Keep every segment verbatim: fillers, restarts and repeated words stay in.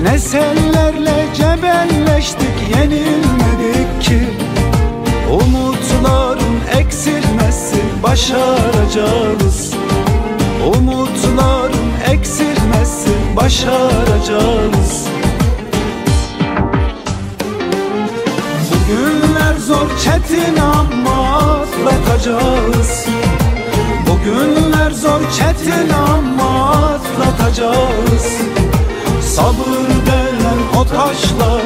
Mesellerle cebelleştik, yenilmedik ki. Umutların eksilmesin, başaracağız. Umutların eksilmesin, başaracağız. Bugünler zor, çetin ama atlatacağız. Bugünler zor, çetin ama atlatacağız. Sabır denen o taşları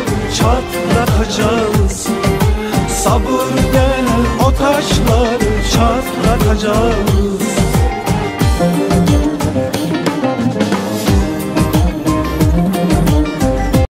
çatlatacağız. Sabır denen o taşları çatlatacağız.